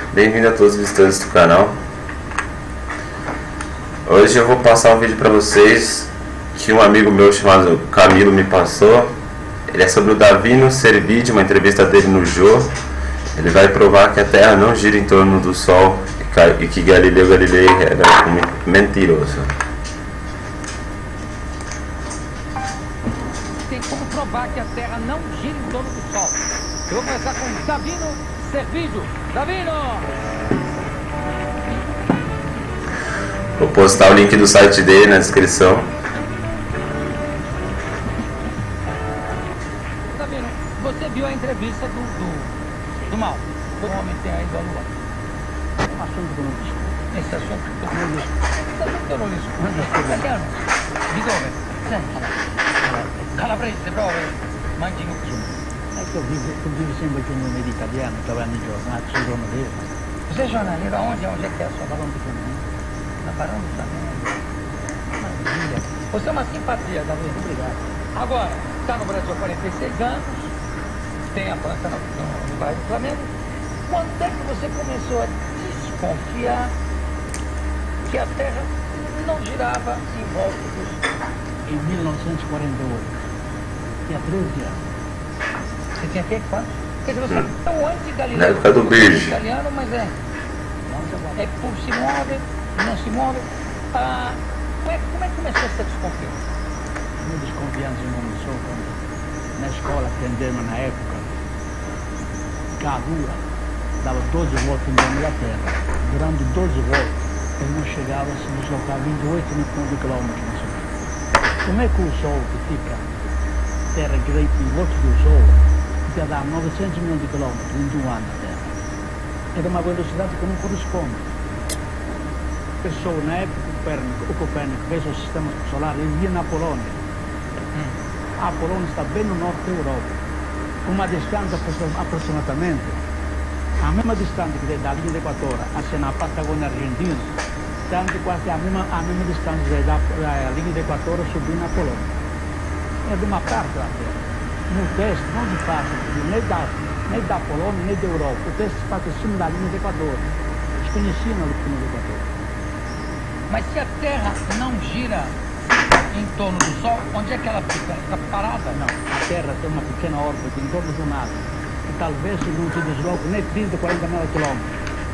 Bem-vindo a todos os visitantes do canal. Hoje eu vou passar um vídeo para vocês que um amigo meu chamado Camilo me passou. Ele é sobre o Davino Cervide, uma entrevista dele no Jô. Ele vai provar que a Terra não gira em torno do Sol e que Galileu Galilei era um mentiroso. Tem como provar que a Terra não gira em torno do Sol. Eu vou começar com Davino Cervide. Davino! Vou postar o link do site dele na descrição. Davino, você viu a entrevista do Mal? O homem tem aí do Lua. Um assunto que eu não discuto. Esse assunto que eu não discuto. Esse assunto que eu não discuto. Italiano. Di dove? Calabrese, prove. Mangi no Zoom. É que eu vivo sempre com o nome de italiano, trabalhando em jornal, sou jornaleiro. Você é jornaleiro? Aonde é que é a sua Barão do Flamengo. Na Barão do Flamengo. Maravilha. Você é uma simpatia, Davino. Obrigado. Agora, está no Brasil há 46 anos, tem a planta no bairro do Flamengo. Quando é que você começou a desconfiar que a Terra não girava em volta do Sol? Em 1948. Tinha 13 anos. Você tinha que quanto? Quer dizer, você é tão anti-Galileu. Na época do beijo. Italiano, mas é por se move, não se move. Como é que começou essa desconfiança? Uma desconfiança eu não sou quando na escola aprendemos na época que a Lua dava 12 voltas em torno da Terra. Durante 12 voltas, ele não chegava a se deslocar 28 milhões de quilômetros no Sol. Como é que o Sol que fica Terra direita em volta do Sol fica a dar 900 milhões de quilômetros em um ano da Terra? Era uma velocidade que não corresponde. Pessoa, na época o Copérnico fez o sistema solar, ele via na Polônia. A Polônia está bem no norte da Europa. Uma distância aproximadamente, a mesma distância que da linha do Equador, assim na Patagônia Argentina, tanto quase a mesma distância da linha do Equador subindo na Polônia. É de uma parte da Terra. No teste não se faz nem da Polônia, nem da Europa. O teste se faz acima da linha do Equador. Eles conheciam a linha do Equador. Mas se a Terra não gira em torno do Sol, onde é que ela fica? Fica parada? Não, a Terra tem uma pequena órbita em torno do nada, que talvez não se desloque nem 30, 40 mil quilômetros.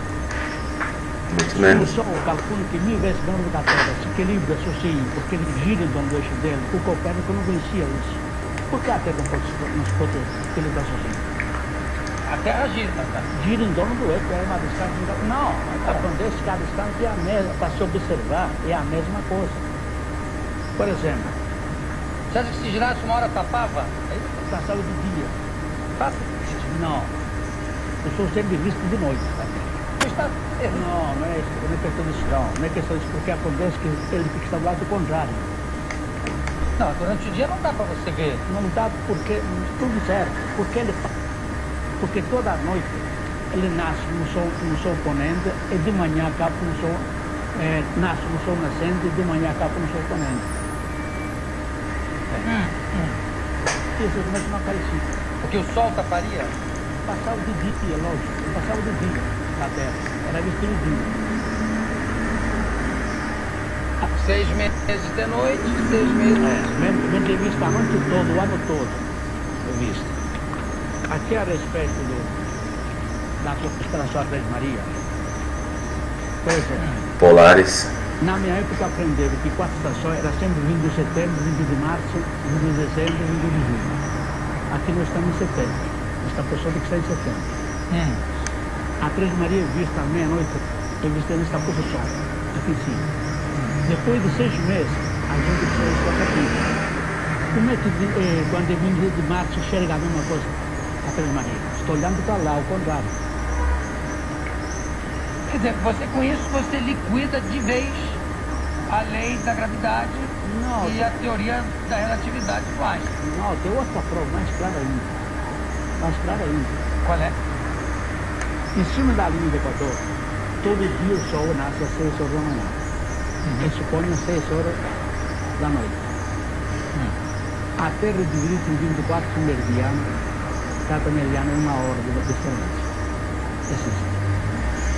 Muito menos. O Sol calcula que 1000 vezes menor do que a Terra se equilibra sozinho, porque ele gira em torno do eixo dele. O Copérnico não conhecia isso. Por que a Terra não se pode equilibrar sozinha? A Terra gira, tá? Gira em torno do eixo, é uma distância. Não, acontece que a distância é a mesma, para se observar, é a mesma coisa. Por exemplo, Você acha que se girasse uma hora tapava? passava de dia. Passa. Não. Eu sou sempre visto de noite. Você está... Não, não é isso. Não é questão disso, não. Não é questão disso, porque acontece que ele fica está do lado contrário. Não, durante o dia não dá para você ver. Não dá porque, tudo certo, porque toda noite ele nasce no sol ponente e de manhã acaba no sol, nasce no sol nascente e de manhã acaba no sol ponente. Isso é não aparecia. Porque o Sol taparia? Passava de dia, lógico, passava de dia na Terra, era visto de dia. 6 meses de noite, 6 meses... Mesmo ter visto a noite toda, o ano todo, eu visto. Aqui a respeito da constelação da Três Maria, por exemplo, Polares. na minha época aprenderam que 4 estações era sempre 20 de setembro, 20 de março, 20 de dezembro e 20 de julho. Aqui nós estamos em setembro, esta pessoa tem que estar em setembro. A Três Maria é vista à meia-noite, é vista nesta posição, aqui em cima. Depois de 6 meses, a gente precisa estar aqui. Como é que quando é 20 de março chega a mesma coisa? A Três Maria. Estou olhando para lá, ao contrário. Quer dizer, com isso você liquida de vez a lei da gravidade e a teoria da relatividade do Einstein. Não, tem outra prova mais clara ainda. Mais clara ainda. Qual é? Em cima da linha do Equador, todo dia o Sol nasce às 6 horas da manhã. E se põe às 6 horas da noite. A Terra é dividida em 24 meridianos. Cada meridiano é uma hora de diferença. É assim.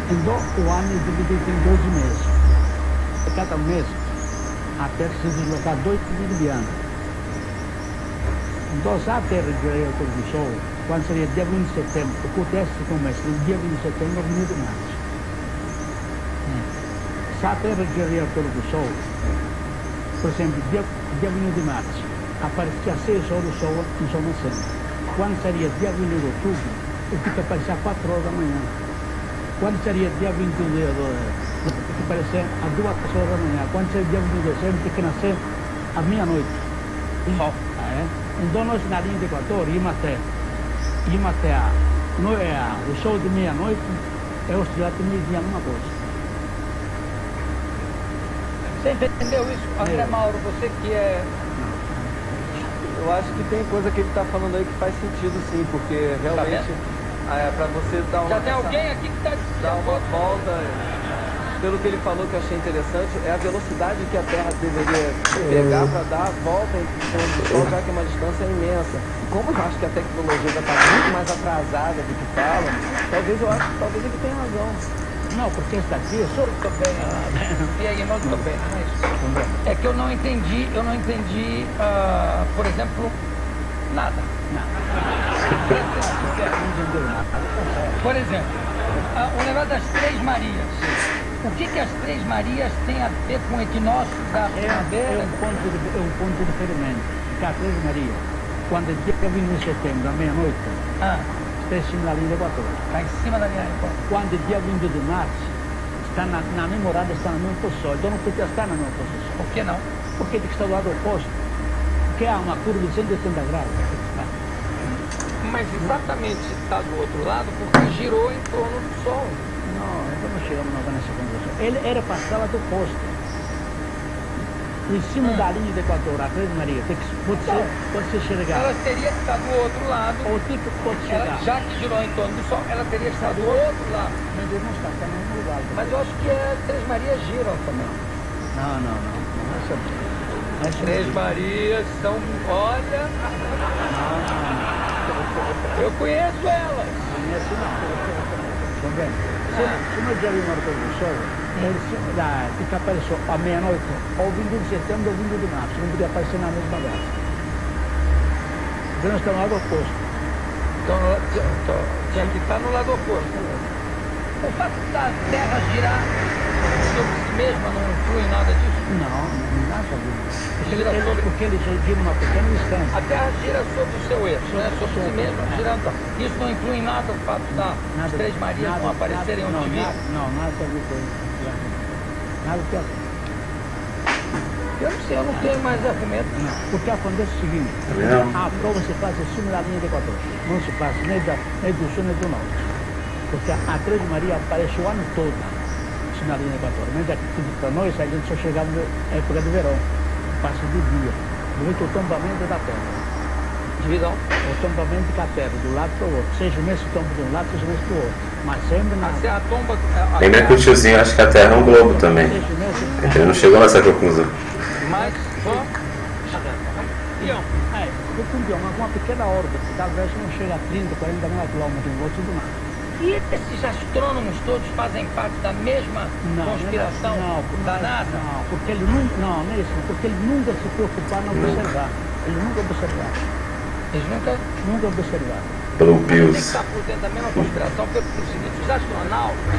Então, o ano é dividido em 12 meses. Cada mês, a Terra se deslocar 2 períodos de ano. Então, se a Terra girar ao do Sol, quando seria dia 20 de setembro, acontece que começa no dia 20 de setembro, no mês de março. Se a Terra girar ao do Sol, por exemplo, dia 20 de março, aparecia 6 horas o Sol em Sol nascente. Quando seria dia 20 de outubro, ele fica aparecer às 4 horas da manhã. Quando seria dia 20 de que aparecer às 2 horas da manhã. Quando seria dia 20 de dezembro, tem que nascer à meia-noite. Então nós na linha de Equador íamos até o sol de meia-noite é o dia de meio-dia numa coisa. Você entendeu isso, André Mauro? Você que é... Eu acho que tem coisa que ele está falando aí que faz sentido sim, porque realmente para você dar uma... Já tem alguém aqui que está... Dar uma volta, pelo que ele falou que eu achei interessante, é a velocidade que a Terra deveria pegar para dar a volta em torno do Sol, já que é uma distância imensa. Como eu acho que a tecnologia já está muito mais atrasada do que falam, talvez ele tenha razão. Não, porque está aqui, eu sou... Tô bem, e aí, nós tô bem, não é isso? É que eu não entendi, por exemplo, nada. Por exemplo, o negócio das Três Marias. O que as Três Marias têm a ver com o equinócio da primavera? É um ponto de ferimento. Que a Três Marias, quando é dia 20 de setembro, à meia-noite, está em cima da linha do Equador. Está em cima da linha do Equador. Quando é dia 20 de março, está na mesma horário, está na mesma posição. Então não podia estar na mesma posição. Por que não? Porque tem que estar do lado oposto. Porque há uma curva de 180 graus. Mas exatamente está do outro lado porque girou em torno do Sol. Não, então não chegamos nessa condição. Ele era para estar lá do posto. Em cima da linha do Equador, a Três Marias, pode ser chegar. Ela teria que estar do outro lado. Ou tipo pode chegar. Já que girou em torno do Sol, ela teria que estar do outro lado. Mas ele não está no mesmo lugar. Mas eu acho que as Três Marias giram também. Não é sobre. As Três Marias são, olha... Eu conheço elas. Se no dia 1 do Sol, ele fica aparecendo à meia-noite, ou 20 de setembro ou 20 de março, não podia aparecer na mesma data. Então nós estamos no lado oposto. Tinha que estar no lado oposto. O fato da Terra girar sobre si mesma não influi em nada disso? Não nada disso. Porque ele gira uma pequena distância. A Terra gira sobre o seu eixo, né? Sobre si mesma, girando. Isso não influi em nada o fato das Três Marias não aparecerem onde vir? Não, nada a ver com isso. Nada que eu não sei, eu não tenho mais argumento. Não, porque acontece o seguinte, a prova se faz em cima da linha do Equador. Não se faz nem do sul nem do norte. Porque a Três Marias aparece o ano todo em cima da linha do Equador. Mas aqui para nós, a gente só chegava na época de verão. Passa do dia, durante o tombamento da Terra. Divisão? O tombamento da Terra, do lado para o outro. 6 meses tomba de um lado, 6 meses para o outro. Mas sempre na... A tomba... Lembra que o tiozinho acha que a Terra é um globo também. Ele não chegou nessa conclusão. Mas só... uma pequena órbita, que talvez não chegue a 30, 40 mil quilômetros em volta do mar. E esses astrônomos todos fazem parte da mesma conspiração da NASA? Não, porque ele nunca, não é isso, porque ele nunca se preocuparam em observar. Ele nunca observaram. Eles nunca observaram. Pelo Tem que Pius. estar por dentro da mesma conspiração, pelo seguinte, os astronautas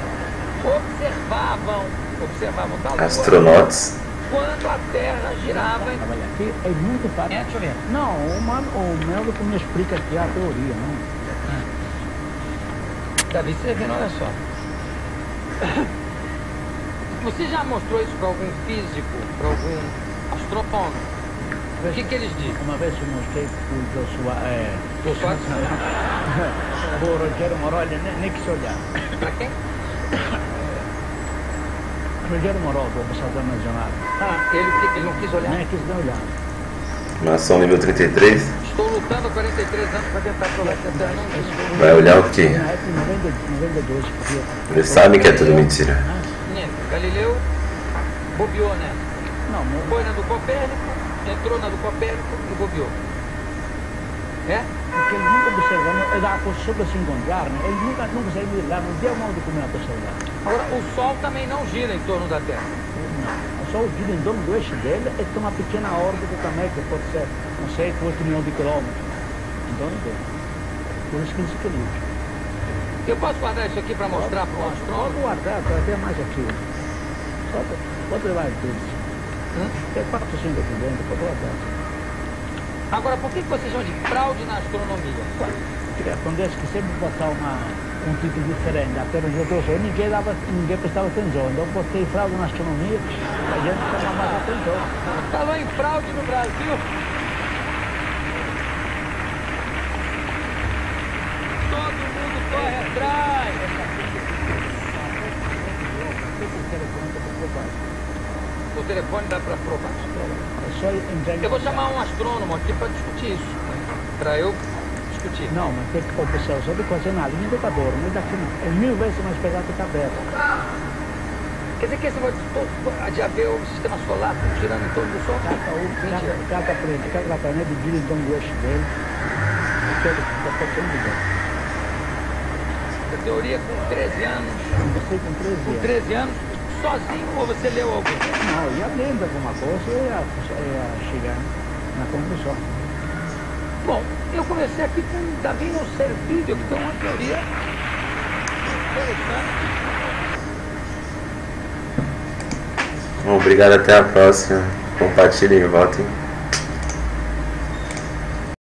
observavam da Lua Astronautas. quando a Terra girava em... Aqui é muito fácil. Deixa eu ver. Não, o médico me explica aqui a teoria, não. Davi, você vendo, olha só. Você já mostrou isso para algum físico, para algum astrônomo? O que eles dizem? Uma vez eu mostrei para o Joshua, o Rogério Moró, ele nem quis olhar. Para quem? Rogério Moró, do Observador Nacional. Ele não quis olhar? Nem quis olhar. Maçom nível 33. Estou lutando há 43 anos para tentar provar que a Terra não existe. Vai olhar o quê? Na época de 92, porque... Eles sabem que é tudo mentira. Galileu bobeou nessa. Não, Foi na do Copérnico, entrou na do Copérnico e bobeou. É? Porque ele nunca observou, ele dava posição para se encontrar, né? Ele nunca saiu de lá, não deu mal documento para observar. Agora, o Sol também não gira em torno da Terra. Não, só o gira em torno do eixo dele e tem uma pequena órbita também, que pode ser, não sei, 8 milhões de quilômetros. Em torno dele. Por isso que ele se equilibra. Eu posso guardar isso aqui para mostrar para o astrônomo? Pode guardar, para ter mais aqui. Pode levar tudo. Tem 4 ou 5 aqui dentro, pode guardar. Agora, por que você chama de fraude na astronomia? Acontece que sempre botar um título diferente, apenas eu trouxe, ninguém prestava atenção. Então botei fraude na astronomia, a gente chama mais atenção. Falou em fraude no Brasil. Todo mundo corre atrás. O telefone dá para provar. É só entrar em Eu vou chamar um astrônomo aqui para discutir isso. Para eu discutir. Não, mas tem que observar, só de fazer na linha indicadora, não é daqui não. É 1000 vezes mais pesado que a Terra. Quer dizer que esse de haver o sistema solar girando em torno do Sol? Cada planeta gira em torno do eixo dele. A teoria com 13 anos. Você com 13 anos. Com 13 anos, sozinho, ou você leu algum? Não, ia lendo alguma coisa e ia chegar na conclusão. Bom, eu comecei aqui com o Davino Servídeo, que tem uma teoria interessante. Bom, obrigado, até a próxima. Compartilhem e votem.